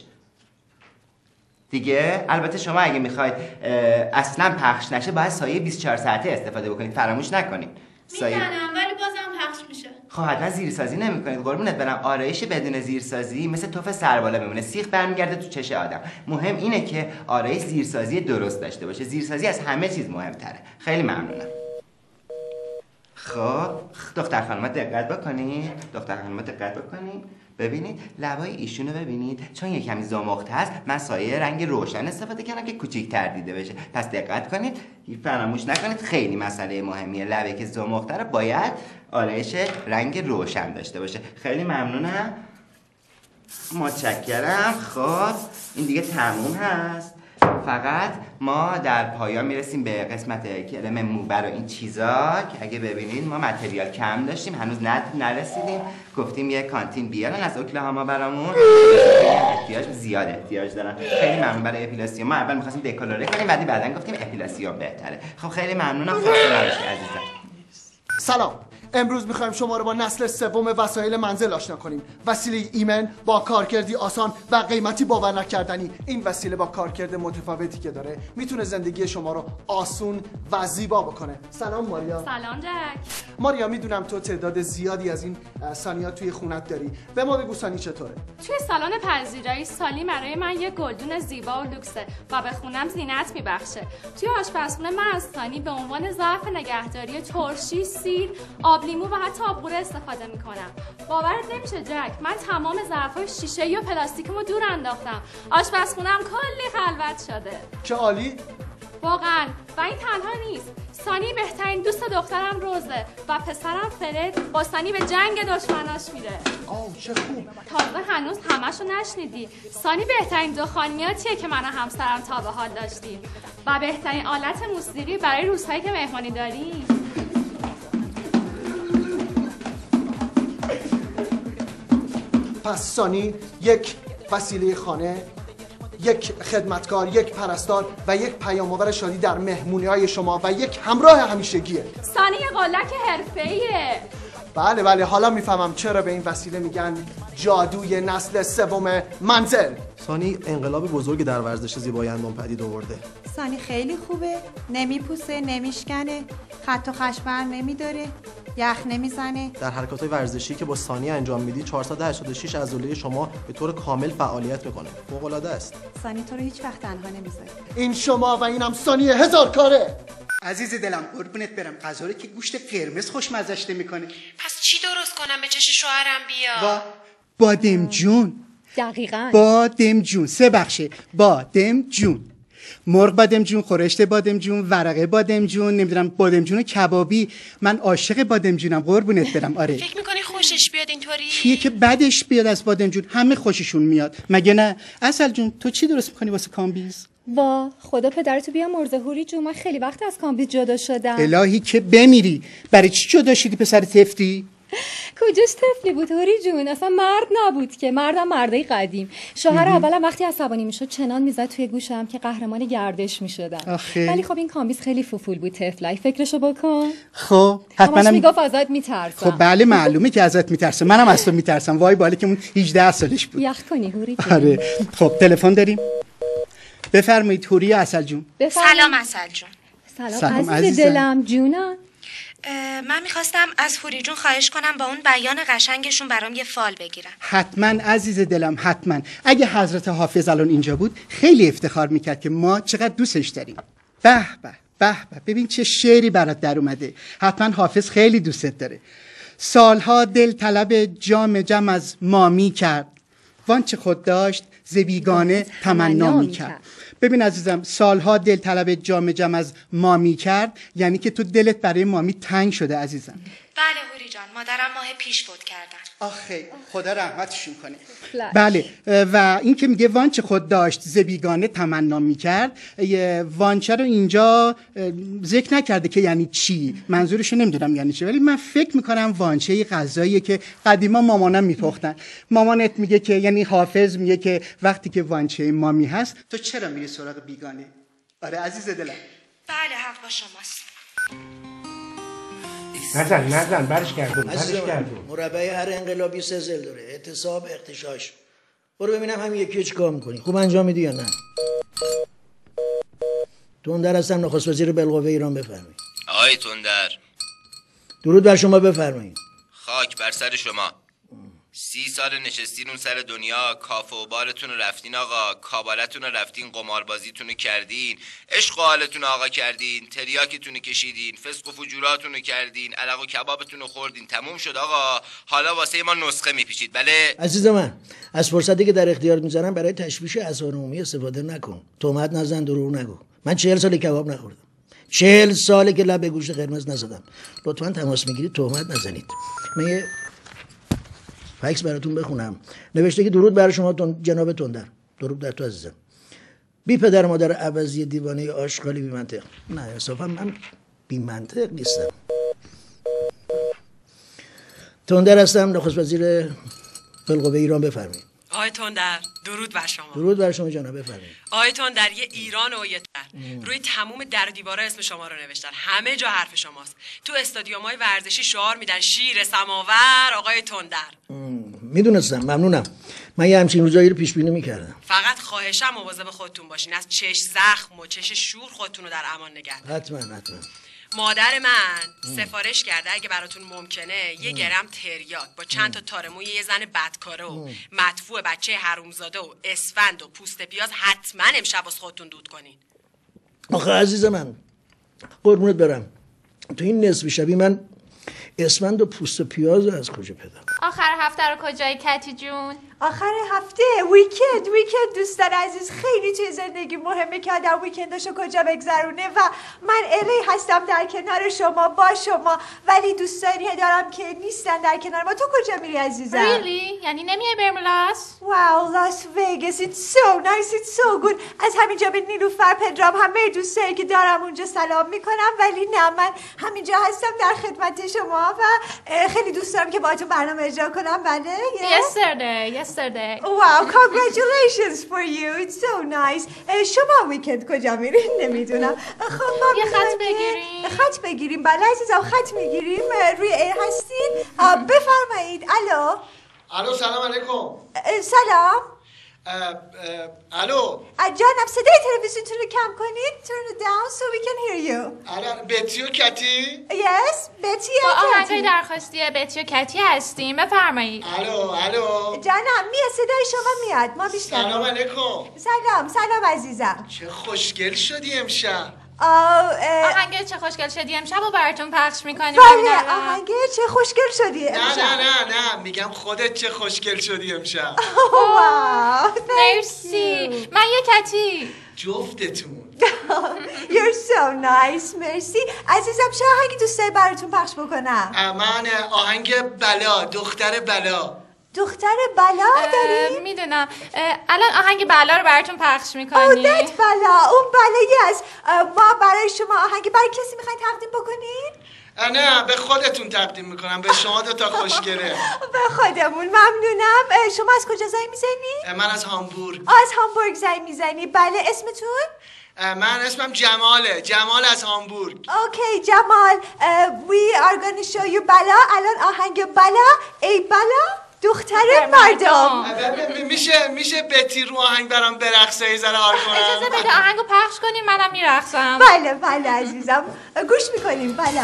دیگه البته شما اگه میخواید اصلا پخش نشه باید سایه بیست و چهار ساعته استفاده بکنید. فراموش نکنید. سایه میدونم ولی بازم پخش میشه. خب حتما زیرسازی نمیکنید. قربونت برم آرایش بدون زیرسازی مثل توف سربالا میمونه، سیخ برمیگرده تو چش آدم. مهم اینه که آرایش زیرسازی درست داشته باشه. زیرسازی از همه چیز مهمتره. خیلی ممنونم. خب دختر خانم دقت بکنید، دختر خانم دقت بکنید، ببینید لبای ایشونو ببینید، چون یه کمی زمخته هست من سایه رنگ روشن استفاده کردم که کوچیک‌تر دیده بشه. پس دقت کنید، فراموش نکنید، خیلی مسئله مهمیه. لبی که زمخته رو باید آرایش رنگ روشن داشته باشه. خیلی ممنونم، متشکرم. خب این دیگه تموم هست، فقط ما در پایان میرسیم به قسمت کلم موبر و این چیزا که اگه ببینید ما متریال کم داشتیم، هنوز نرسیدیم. گفتیم یه کانتین بیارن از اوکلاهاما برامون، احتیاج زیاد احتیاج دارن. خیلی ممنون برای اپیلاسیون. ما اول می‌خواستیم دکولوره کنیم ولی بعدن گفتیم اپیلاسیون بهتره. خب خیلی ممنونم، خسته نباشید عزیزم. سلام، امروز میخوایم شما رو با نسل سوم وسایل منزل آشنا کنیم. وسیله ایمن با کارکردی آسان و قیمتی باور نکردنی. این وسیله با کارکرد متفاوتی که داره میتونه زندگی شما رو آسون و زیبا بکنه. سلام ماریا. سلام جک. ماریا میدونم تو تعداد زیادی از این سانی‌ها توی خونت داری. به ما بگو سانی چطوره؟ توی سالن پذیرایی سالی برای من یه گلدون زیبا و لوکسه و به خونم زینت میبخشه. توی آشپزخونه من از سانی به عنوان ظرف نگهداری ترشی، سیر، آب لیمو و حتی آبگوره استفاده میکنم. باورت نمیشه جک، من تمام ظرفای شیشه‌ای و پلاستیکمو دور انداختم. آشپزخونه‌ام کلی خلوت شده. چه عالی. واقعا. و این تنها نیست، سانی بهترین دوست دخترم روزه و پسرم فرد با سانی به جنگ دشمناش میره. آه چه خوب. تازه هنوز همشو نشنیدی. سانی بهترین دخانیاتیه که من و همسرم تا به حال داشتیم و بهترین آلت موسیقی برای روزهایی که مهمانی داریم. پس سانی یک وسیله خانه، یک خدمتکار، یک پرستار و یک پیام‌آور شادی در مهمونی‌های شما و یک همراه همیشگیه. سانی یه قالک حرفه‌ایه. بله بله، حالا میفهمم چرا به این وسیله میگن جادوی نسل سوم منزل. سانی انقلاب بزرگی در ورزش زیبایی اندام پدید آورده. سانی خیلی خوبه، نمیپوسه، نمیشکنه، خط و خش بر نمیداره، یخ نمیزنه. در حرکات‌های ورزشی که با سانی انجام میدی چهارصد و هشتاد و شش عضله شما به طور کامل فعالیت میکنه. فوق‌العاده است. سانی تو رو هیچ وقت تنها نمیذاره. این شما و اینم سانی هزار کاره. عزیز دلم قربونت برم، غذا رو که گوشت قرمز خوشمزه‌اش میکنه. پس چی درست کنم به چش شوهرم بیا؟ با بادمجون. دقیقاً. بادمجون سه بخشه. بادمجون، مرغ بادمجون، خورشت بادمجون، ورقه بادمجون، نمیدونم بادمجون کبابی. من عاشق بادمجونم قربونت برم. آره. فکر میکنی خوشش بیاد اینطوری؟ کیه که بدش بیاد از بادمجون؟ همه خوششون میاد مگه نه؟ اصل جون تو چی درست میکنی واسه کامبیز؟ وا خدا پدرتو بیا مرزه هوری جون، من خیلی وقت از کامبیز جدا شدم. الهی که بمیری. برای چی جدا شدی پسر تفتی؟ کجاش طفلی بود هوری جون، اصلا مرد نبود که، مردم مردای قدیم. شوهر اولم وقتی عصبانی میشد چنان میزد توی گوشم که قهرمان گردش میشدم. ولی خب این کامبیز خیلی فوفول بود طفلای، فکرشو بکن. خب حتما همش میگفت ازت میترسم. خب بله معلومه که ازت میترسه، منم از تو میترسم. وای باله که اون هجده سالش بود. یخ کنی هوری جون. آره. خب تلفن داریم، بفرمایید. هوری عسل جون. سلام عسل جون. سلام, سلام عزیز عزیزم. دلم جونم. من میخواستم از هوری جون خواهش کنم با اون بیان قشنگشون برام یه فال بگیرم. حتما عزیز دلم حتما. اگه حضرت حافظ الان اینجا بود خیلی افتخار میکرد که ما چقدر دوستش داریم. به به به به، ببین چه شعری برات در اومده. حتما حافظ خیلی دوستت داره. سالها دل طلب جام جم از مامی کرد، وانچه خود داشت ز بیگانه تمنا میکرد. ببین عزیزم، سالها دل طلب جام جم از مامی کرد یعنی که تو دلت برای مامی تنگ شده عزیزم. بله هوری جان، مادرم ماه پیش فوت کردن. آخه خدا رحمتشون کنه. بله. و این که میگه وانچه خود داشت ز بیگانه تمنا میکرد، وانچه رو اینجا ذکر نکرده که یعنی چی، منظورشو نمیدونم یعنی چی، ولی من فکر میکنم وانچه یه غذاییه که قدیما مامانم میپختن. مامانت میگه که، یعنی حافظ میگه که وقتی که وانچه مامی هست تو چرا میری سراغ بیگانه؟ آره عزیز دلم. بله حق با شماست. نزن نزن برش گردون برش عزیزم، گردون. مربع هر انقلابی سه زل داره: اعتصاب، اغتشاش. برو ببینم هم یکی چیکار میکنی، خوب انجام میدی یا نه؟ تندر هستم، نخست وزیر بالقوه ایران، بفرمایید. آقای تندر، درود بر شما، بفرمایید. خاک بر سر شما. سی سال نشستین اون سر دنیا، کافه و بارتون رو رفتین آقا، کابالتون رو رفتین، قماربازیتون رو کردین، عشق و حالتون رو آقا کردین، تریاکتون رو کشیدین، فسق و فجوراتون رو کردین، علق و کبابتون رو خوردین، تموم شد آقا. حالا واسه ما نسخه میپیچید. بله عزیز من، از فرصتی که در اختیارت میذارم برای تشویش اذهان عمومی استفاده نکن. تهمت نزن، دروغ نگو. من چهل سال کباب نخوردم، چهل ساله که لب به گوشت قرمز نزدم. لطفا تماس میگیرید تهمت نزنید. من یه فکس براتون بخونم. نوشته که درود بر شما تون... جناب تندر. درود در تو عزیزم. بی پدر مادر عوضی دیوانه آشغالی بی منطق. نه انصافا من بی منطق نیستم. تندر هستم، نخست وزیر بالقوه ایران. بفرمایید. آقای تندر درود بر شما. درود بر شما جناب، بفرمایید. آقای تندر یه ایران و یه تر روی تموم در دیوارا اسم شما رو نوشتن، همه جا حرف شماست. تو استادیوم‌های ورزشی شعار میدن شیر سماور آقای تندر. میدونستم، ممنونم. من یه همچین روزایی رو پیش بینی میکردم. فقط خواهشم مواظب خودتون باشین، از چش زخم و چش شور خودتون رو در امان نگه دارین. حتما حتما. مادر من سفارش کرده اگه براتون ممکنه یه گرم تریاک با چند تا تار موی یه زن بدکاره و مدفوع بچه حرومزاده و اسفند و پوست پیاز حتما امشب واسه خودتون دود کنین. آخه عزیز من، قربونت برم، تو این نصف شبی من اسفند و پوست پیاز از کجا پیدا؟ آخر هفته رو کجایی کتی جون؟ آخر هفته ویکند. ویکند دوستان عزیز خیلی توی زندگی مهمه که آدم ویکنداشو کجا بگذرونه و من الی هستم در کنار شما با شما، ولی دوستانی دارم که نیستن در کنار ما. تو کجا میری عزیزم؟ Really? یعنی نمیای بریم لاس؟ واو لاس وگاس it's so nice it's so good. از همینجا به نیلوفر پدرام همه دوستایی که دارم اونجا سلام میکنم، ولی نه من همینجا هستم در خدمت شما و خیلی دوست دارم که باهاتون برنامه اجرا کنم. بله yesterday yesterday wow congratulations for you it's so nice. شما ویکند کجا میرین؟ نمیدونم. خب ما یه خط بگیریم. خط بگیریم. بله عزیزم خط میگیریم. روی ایر هستین؟ بفرمایید. الو الو سلام علیکم. سلام. الو جانم صدای تلویزیونتون رو کم کنید. turn it down so we can hear you. الو بتی و کتی؟ yes بتی و با کتی. آهنگای درخواستی بتی و کتی هستیم، بفرمایید. الو الو جانم میاد، صدای شما میاد، ما بیشتر. سلام علیکم. سلام سلام عزیزم. چه خوشگل شدی امشب. آهنگ چه خوشگل شدی امشب رو براتون پخش میکنیم. بله آهنگ چه خوشگل شدی امشب. نه نه نه نه میگم خودت چه خوشگل شدی امشب. واو مرسی. من یه کتی. جفتتون. You're so nice. مرسی عزیزم. چه آهنگی دوست داری براتون پخش بکنم؟ من آهنگ بلا، دختر بلا. دختر بلا داری؟ میدونم. الان آهنگ بلا رو براتون پخش میکنی. او دت بلا، اون بلایی است. ما برای شما آهنگ برای کسی میخواین تقدیم بکنین؟ نه به خودتون تقدیم میکنم، به شما دو تا خوشگله. به خودمون ممنونم. شما از کجا زنگ میزنی؟ من از هامبورگ. از هامبورگ زنگ میزنی. بله اسمتون؟ من اسمم جماله، جمال از هامبورگ. اوکی جمال. we are gonna show you بلا. الان آهنگ بلا ای بلا دختر مردم. میشه میشه بتی رو آهنگ برام برقصه یه ذره حال کنم؟ اجازه بده آهنگو پخش کنیم منم میرقصم. بله بله عزیزم گوش میکنیم. بلا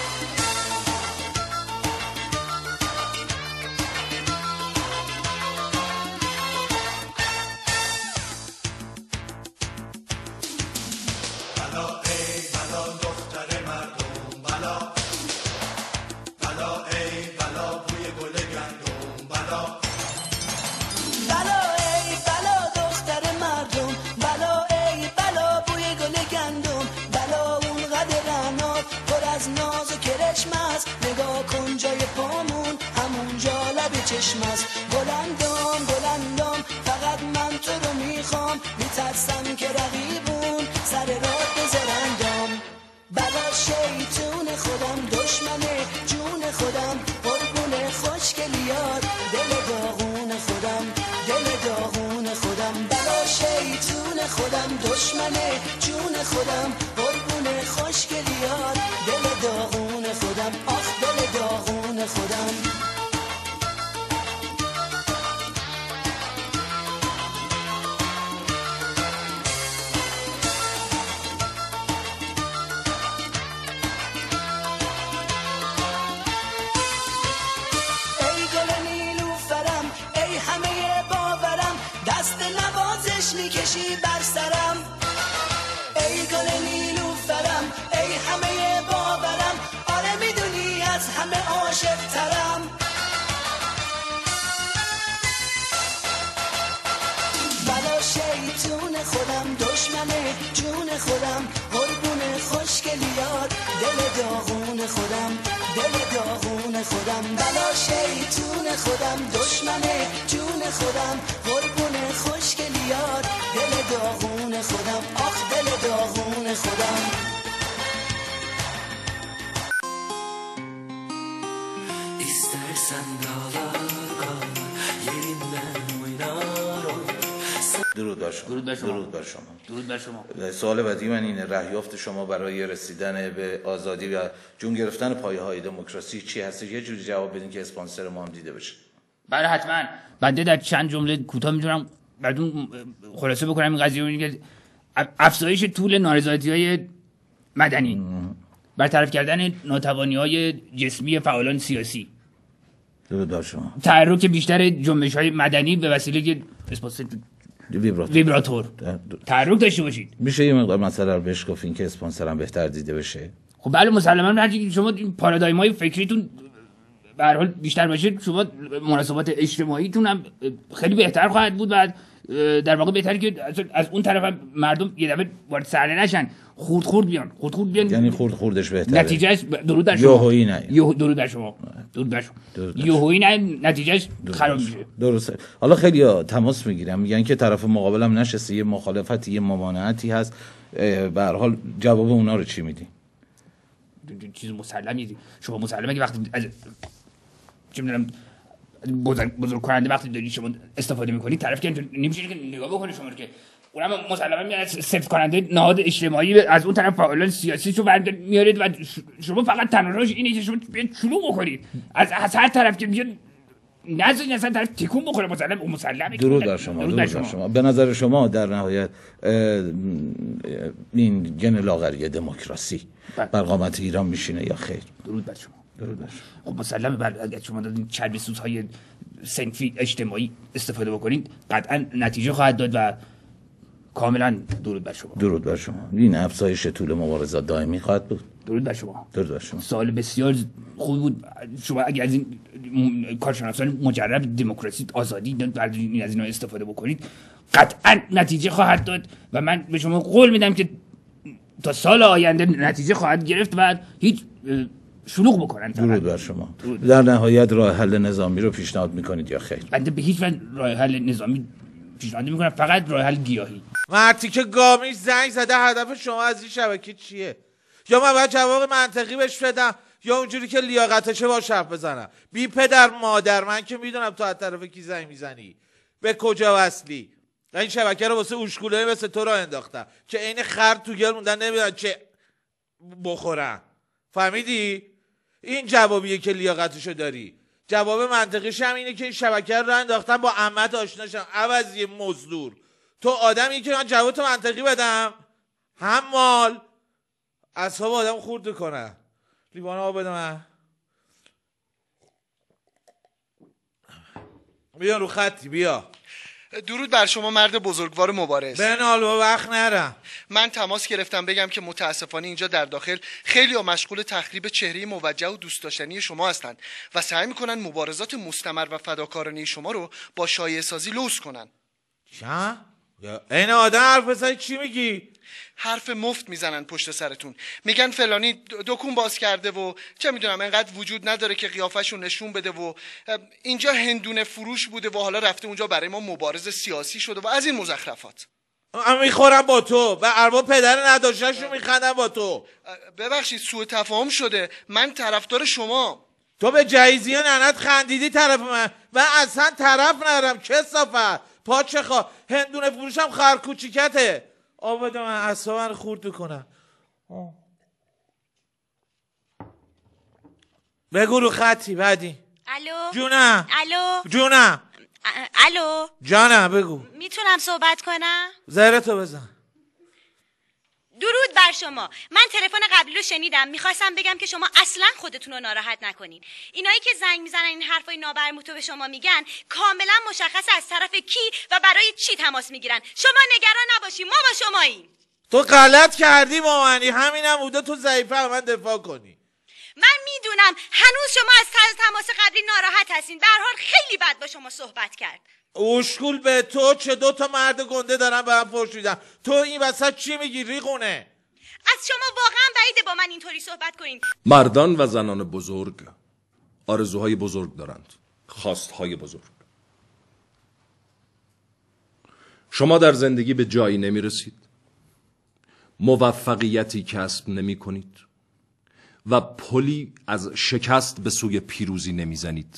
نگاه کن جای پامون همونجا لب چشم است. بلندم بلندم فقط من تو رو میخوام، میترسم که رقیبون سر راه بذارندم. بلا شیطون خودم دشمنه جون خودم، قربون خوشگلیات دل داغون خودم، دل داغون خودم. بلا شیطون خودم دشمنه جون خودم، قربون خوشگلیات دل داغون خودم. آخ دل داغون خودم. ای گل نیلوفر جون خودم قربون خوشگلیات دل داغون خودم دل داغون خودم بلا شیطون خودم دشمن جون خودم قربون خوشگلیات دل داغون خودم آخ دل داغون خودم İstersen dağlar kal yerinden oynarım. درود بر شما. درود بر شما. درود بر شما. درود بر شما. سوال بعدی من اینه، رهیافت شما برای رسیدن به آزادی و جون گرفتن پایه‌های دموکراسی چی هست؟ یه جوری جواب بدین که اسپانسر ما هم دیده بشه. بله حتما. بنده در چند جمله کوتاه میتونم براتون خلاصه بکنم این قضیه رو که افزایش طول نارضایتی‌های مدنی، برطرف کردن ناتوانی‌های جسمی فعالان سیاسی، درود بر شما. تحرک بیشتر جنبش‌های مدنی به وسیله اسپانسر ویبراتور. ویبراتور تحرک داشته باشید. میشه یه مقدار مسئله رو بهش گفتین که اسپانسرم بهتر دیده بشه؟ خب بله مسلماً هرچی شما پارادایم‌های فکریتون به هر حال بیشتر باشه، شما مناسبات اجتماعیتون هم خیلی بهتر خواهد بود و در واقع بهتره که از اون طرف هم مردم یه دفعه وارد صحنه نشن، خورد خورد بیان خورد خورد بیان یعنی خورد خوردش بهتره. نتیجهش درود در شما. یوهویی نه. یه درود در شما. درود در شما. یوهویی نه نتیجهش خراب میشه. درسته. حالا خیلی تماس میگیرم میگن که طرف مقابلم نشسته، یه مخالفتی یه ممانعتی هست، به هر حال جواب اونا رو چی میدی؟ چیز مسلمی شما مسلمه که وقتی از چه میدونم بزرگ بزرگ کننده وقتی دارید شما استفاده میکنید طرف که نمیشه که نگاه بکنه شما رو که اونم مسلما میاد صفر کننده نهاد اجتماعی از اون طرف فعالان سیاسی رو برد میارید و شما فقط تنهاش اینه که شما بیاید شروع بکنید از از هر طرف که بیاد نذارید اصلا طرف تکون بخوره مسلم اون مسلمه. درود بر شما. درود بر شما. شما به نظر شما در نهایت این گن لاغری دموکراسی بر قامت ایران میشینه یا خیر؟ درود بر شما. درود بر شما. خب مسلمه بر اگر شما دارید چربی سوزهای صنفی اجتماعی استفاده بکنید قطعا نتیجه خواهد داد و کاملا درود بر شما. درود بر شما. این افزایش طول مبارزات دائمی خواهد بود. درود بر شما. درود بر شما. سوال بسیار خوب بود. شما اگر از این کارشناسان مجرب دموکراسی آزادی این از اینا استفاده بکنید قطعا نتیجه خواهد داد و من به شما قول میدم که تا سال آینده نتیجه خواهد گرفت و هیچ شلوغ بکنن. درود بر شما. درود. در نهایت راه حل نظامی رو پیشنهاد میکنید یا خیر؟ بنده به هیچ وجه راه حل نظامی پیشنهاد میکنم، فقط راه حل گیاهی. مرتی که گامیش زنگ زده هدف شما از این شبکه چیه؟ یا من باید جواب منطقی بهش بدم یا اونجوری که لیاقتشه باش حرف بزنم؟ بی پدر مادر من که میدونم تو از طرف کی زنگ میزنی، به کجا وصلی. این شبکه رو واسه اوشکولایی مثل تو راه انداختم که عین خر تو گل موندن نمیدونن چه بخورن. فهمیدی؟ این جوابیه که لیاقتشو داری. جواب منطقیش هم اینه که این شبکه رو انداختم با عمت آشناشم عوضی مزدور. تو آدمی که من جواب تو منطقی بدم حمال اصحاب آدم خورد کنه. لیوان آب بده من. بیا رو خطی بیا. درود بر شما مرد بزرگوار مبارز. بنال و وقت نرم. من تماس گرفتم بگم که متاسفانه اینجا در داخل خیلی ها مشغول تخریب چهره موجه و دوست داشتنی شما هستند و سعی میکنن مبارزات مستمر و فداکارانه شما رو با شایعه سازی لوس کنن. چه؟ این آدم حرف بزنی چی میگی؟ حرف مفت میزنن پشت سرتون، میگن فلانی دکون باز کرده و چه میدونم انقدر وجود نداره که قیافشون نشون بده و اینجا هندونه فروش بوده و حالا رفته اونجا برای ما مبارز سیاسی شده و از این مزخرفات. من میخورم با تو و ارباب پدر نداشتنشو میخندم با تو. ببخشید سوء تفاهم شده، من طرفدار شما. تو به جایزی ننت خندیدی طرف من، من اصلا طرف ندارم. کثافت پاچه خواه هندونه فروشم خرکوچیکته. آب بده من اصلا من خورد کنم. بگو رو خطی بعدی. الو جونم. الو جونم. الو جانم بگو. میتونم صحبت کنم؟ زهره تو بزن. درود بر شما. من تلفن قبلی رو شنیدم، میخواستم بگم که شما اصلا خودتون رو ناراحت نکنین. اینایی که زنگ میزنن این حرفای نابرموتو به شما میگن کاملا مشخص از طرف کی و برای چی تماس میگیرن. شما نگران نباشی، ما با شماییم. تو غلط کردی مامانی، همینم بوده تو ضعیفه من دفاع کنی. من میدونم هنوز شما از تماس قبلی ناراحت هستین. به هر حال خیلی بد با شما صحبت کرد. اشکول به تو چه دو تا مرد گنده دارن به هم فحش میدن. تو این وسط چی میگی ریقونه؟ از شما واقعا بعیده با من اینطوری صحبت کنین. مردان و زنان بزرگ آرزوهای بزرگ دارند، خواستهای بزرگ. شما در زندگی به جایی نمی رسید، موفقیتی کسب نمی کنید و پلی از شکست به سوی پیروزی نمی زنید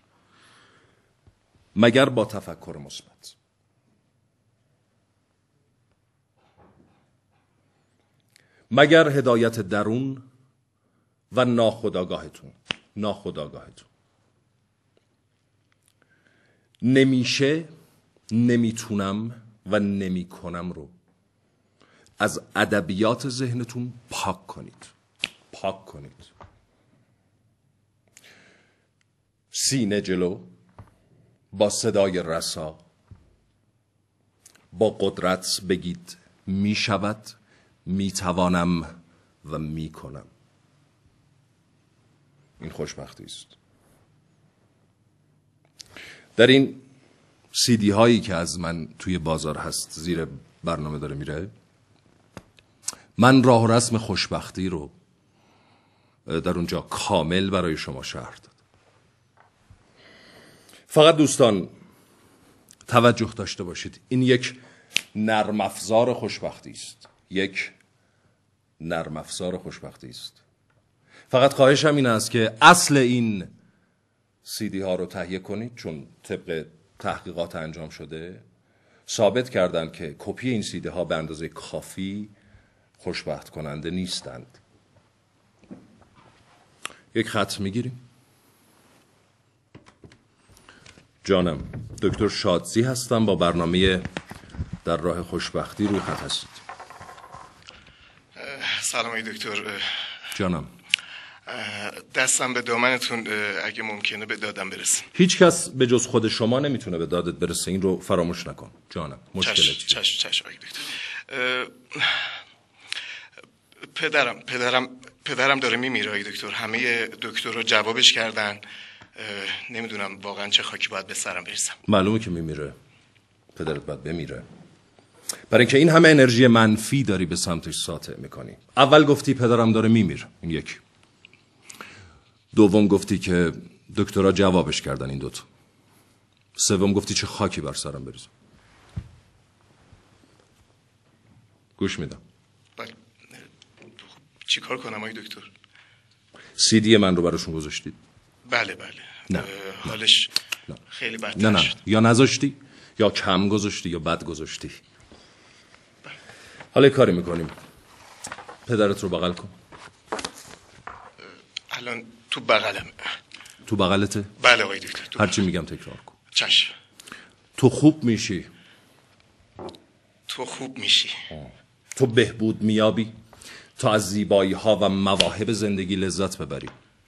مگر با تفکر مثبت. مگر هدایت درون و ناخودآگاهتون ناخودآگاهتون نمیشه، نمیتونم و نمیکنم رو از ادبیات ذهنتون پاک کنید پاک کنید سینه جلو، با صدای رسا، با قدرت بگید می شود، می توانم و می کنم. این خوشبختی است. در این سیدی هایی که از من توی بازار هست زیر برنامه داره میره، من راه و رسم خوشبختی رو در اونجا کامل برای شما شرح دادم. فقط دوستان توجه داشته باشید، این یک نرم افزار خوشبختی است. یک نرم افزار خوشبختی است. فقط خواهشم این است که اصل این سیدی ها رو تهیه کنید، چون طبق تحقیقات انجام شده ثابت کردن که کپی این سیدی ها به اندازه کافی خوشبخت کننده نیستند. یک خط میگیریم. جانم، دکتر شادزی هستم، با برنامه در راه خوشبختی روی خط هستید. سلام ای دکتر. جانم، دستم به دامنتون اگه ممکنه به دادم برسه. هیچ کس به جز خود شما نمیتونه به دادت برسه، این رو فراموش نکن. جانم، مشکل چیه؟ چشم چشم ای دکتر. پدرم پدرم پدرم داره میمیره ای دکتر. همه دکترها جوابش کردن. نمیدونم واقعا چه خاکی باید به سرم برسم. معلومه که میمیره. پدرت باید بمیره، برای اینکه این همه انرژی منفی داری به سمتش ساطع میکنی. اول گفتی پدرم داره میمیره، این یک. دوم گفتی که دکترها جوابش کردن، این دوتا. سوم گفتی چه خاکی بر سرم بریزم. گوش میدم. بله. چی کار کنم آقای دکتر؟ سی دی من رو براشون گذاشتید؟ بله بله. نه. حالش نه. خیلی بدتر نه نه شد. یا نذاشتی یا کم گذاشتی یا بد گذاشتی. بله. حالا کاری میکنیم، پدرت رو بغل کن. الان تو بغلم. تو بغلته؟ بله آقای دکتر. هرچی میگم تکرار کن. چشم. تو خوب میشی. تو خوب میشی. تو بهبود میابی تا از زیبایی ها و مواهب زندگی لذت ببری.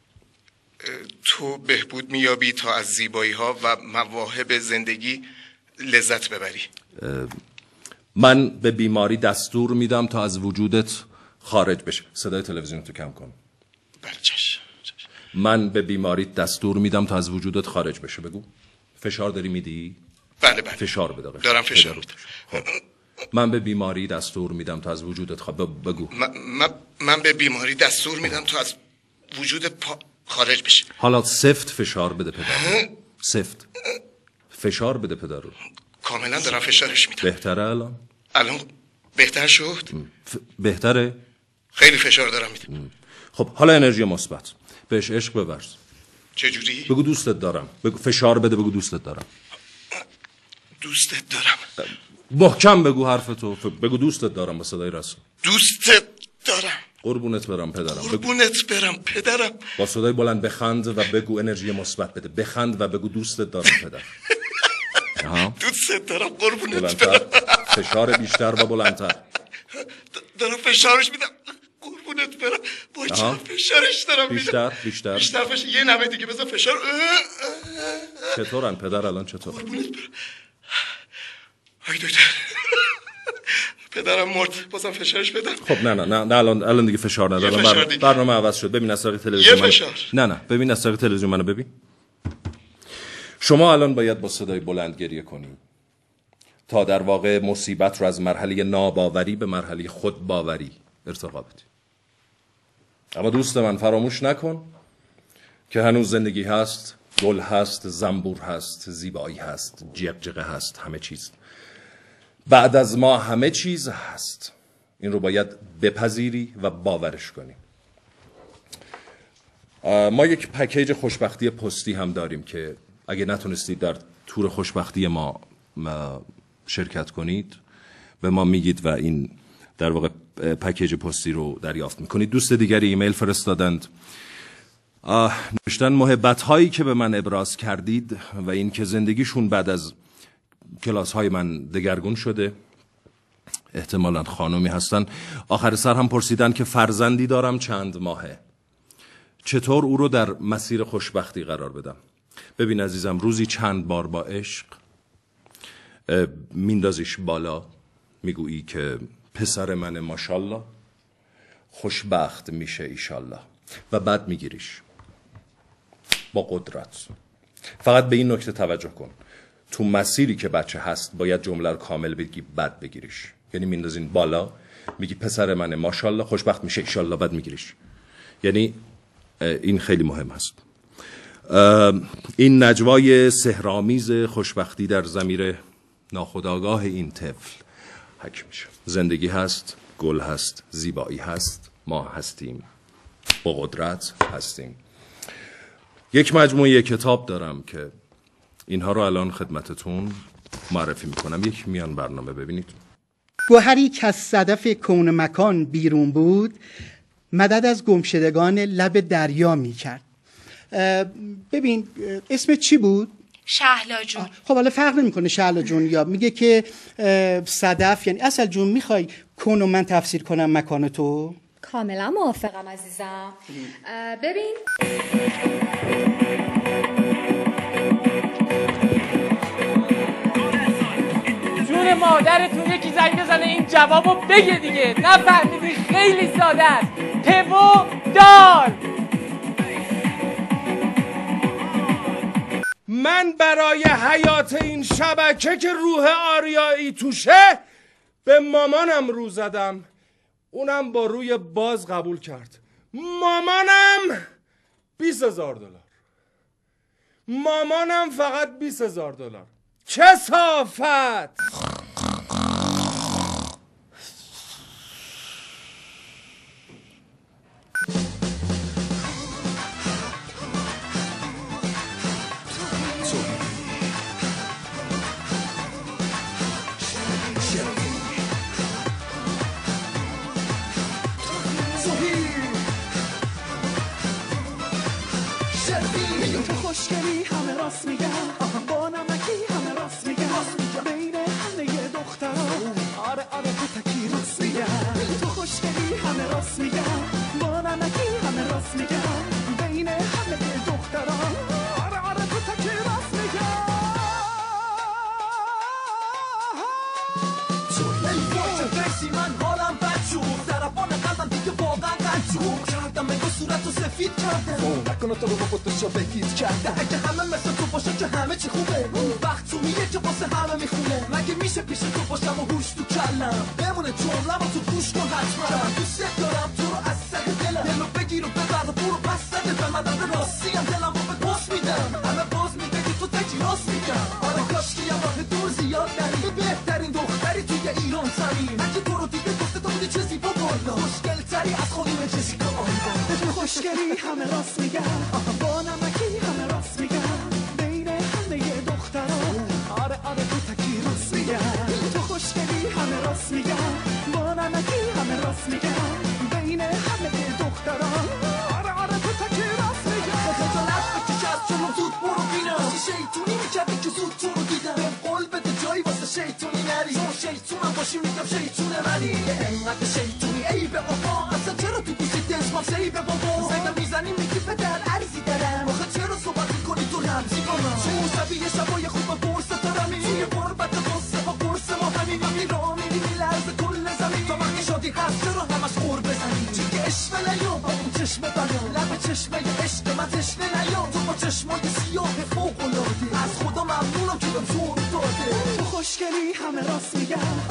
تو بهبود میابی تا از زیبایی ها و مواهب زندگی لذت ببری. من به بیماری دستور میدم تا از وجودت خارج بشه. صدای تلویزیون تو کم کن. بله چشم. من به بیماری دستور میدم تا از وجودت خارج بشه. بگو. فشار داری میدی؟ بله بله. فشار بده. دارم فشار میدم. خب. من به بیماری دستور میدم تا از وجودت خ... بگو. من, من به بیماری دستور میدم تا از وجود پا خارج بشه. حالا سفت فشار بده پدر. سفت فشار بده پدر رو. کاملا دارم فشارش میدم. بهتره الان؟ الان بهتر شد؟ ف... بهتره؟ خیلی فشار دارم میدم. خب حالا انرژی مثبت بهش عشق بورز. چجوری؟ بگو دوستت دارم. بگو فشار بده، بگو دوستت دارم. دوستت دارم. محکم بگو حرفتو. بگو دوستت دارم با صدای رسا. دوستت دارم. قربونت برم پدرم. قربونت برم پدرم. با صدای بلند بخند و بگو انرژی مثبت بده. بخند و بگو دوستت دارم پدر. دوستت دارم. قربونت بلندتر. برم. فشار بیشتر و بلندتر. دارم فشارش میدم. قربونت برم. وای چه فشارش دارم میدم. بیشتر بیشتر بیشتر فشار. یه نمه دیگه بزن فشار. چطورن پدر الان؟ چطور؟ قربونت برم. آی دکتر پدرم مرد، بازم فشارش بدم؟ خب نه نه نه, نه الان الان دیگه فشار ندارم. بر... برنامه عوض شد. ببین از طریق تلویزیون. یه فشار. من... نه نه ببین از طریق تلویزیون منو ببین. شما الان باید با صدای بلند گریه کنی تا در واقع مصیبت رو از مرحله ناباوری به مرحله خودباوری ارتقا بدی. اما دوست من فراموش نکن که هنوز زندگی هست، گل هست، زنبور هست، زیبایی هست، جغجغه هست، همه چیز. بعد از ما همه چیز هست. این رو باید بپذیری و باورش کنی. ما یک پکیج خوشبختی پستی هم داریم که اگه نتونستید در تور خوشبختی ما شرکت کنید به ما میگید و این در واقع پکیج پستی رو دریافت میکنید. دوست دیگری ایمیل فرستادند نوشتن محبت هایی که به من ابراز کردید و این که زندگیشون بعد از کلاس های من دگرگون شده، احتمالاً خانومی هستن. آخر سر هم پرسیدن که فرزندی دارم چند ماهه، چطور او رو در مسیر خوشبختی قرار بدم. ببین عزیزم، روزی چند بار با عشق میندازیش بالا، میگویی که پسر من ماشالله خوشبخت میشه ایشالله و بعد میگیریش با قدرت. فقط به این نکته توجه کن، تو مسیری که بچه هست باید جمله رو کامل بگی بعد بگیریش. یعنی میندازین بالا میگی پسر من ماشالله خوشبخت میشه ایشالله بعد میگیریش. یعنی این خیلی مهم هست. این نجوای سحرآمیز خوشبختی در ضمیر ناخودآگاه این طفل حک میشه. زندگی هست، گل هست، زیبایی هست، ما هستیم، با قدرت هستیم. یک مجموعه کتاب دارم که اینها رو الان خدمتتون معرفی میکنم. یک میان برنامه ببینید. گوهری که از صدف کون مکان بیرون بود، مدد از گمشدگان لب دریا میکرد. ببین اسم چی بود؟ شهلا جون. خب حالا فرق نمیکنه شهلا جون یا میگه که صدف. یعنی اصل جون میخوای کونو من تفسیر کنم مکان تو؟ کاملا موافقم عزیزم. ببین جون مادرتون یکی زنگ بزنه این جوابو بگه دیگه. نفهمیدی؟ خیلی ساده است. پو دال. من برای حیات این شبکه که روح آریایی توشه به مامانم رو زدم، اونم با روی باز قبول کرد. مامانم بیست هزار دلار. مامانم فقط بیست هزار دلار. کثافت. خوشگلی همه راست میگن، با نمکی همه راست میگن، بین همه دخترها آره آره تو تکی راست میگن. تو خوشگلی همه راست میگن، با نمکی همه راست میگن، بین همه دخترها آره آره تو تکی راست میگن. چه فرسی من حالم بد شد، ضربان قلبم دیگه واقعا قد شد، کردم بگو صورتو سفید کردم، نکنه تو رو با خودشو بگید کرده. اگه همه مثل تو باشه که همه چی خوبه، اون وقت تو میگه که واسه همه میخونه. مگه میشه پیش تو باشم و هوش تو کلم، بمونه جمله رو تو گوش کن حتما. من دوست دارم تو رو از سر دلم، دلو بگیر و ببر و برو پس زده به مدد راستی هم دلم رو به پاس میدم. همه باز میگه که تو تکی راست میگم. آره کاش که یه راه دور زیاد نری، بهترین دختری توی ایران تری. اگه تو رو دیده گفته تو بودی چیزی با بالا، خوشگل تری از خانوم جسیکا آلبا. تو خوشگلی همه راست میگن، با نمکی همه راست میگن، بین همه دخترها آره آره تو تکی راست میگن. تو خوشگلی همه راست میگن، با نمکی همه راست میگن، بین همه دخترها آره آره تو تکی راست میگن. خجالت بکش از جلو زود برو بینم، چی شیطونی میکردی که زود تو رو دیدم. به قول بده جایی واسه شیطونی نری، چون شیطونم باشی میگم شیطونه منی. انقدر شیطونی ای به بابا، اصلا چرا تو گوشی دسمام سی به بابا زنگ میزنی میگی پدر عرضی دارم. آخه چرا صحبت میکنی تو رمزی با من؟ چون شبیه شبای خوب با برس دارمی، توی قربت قصه با قرص ما همین. میرا میری میلرز کل همه راست میگن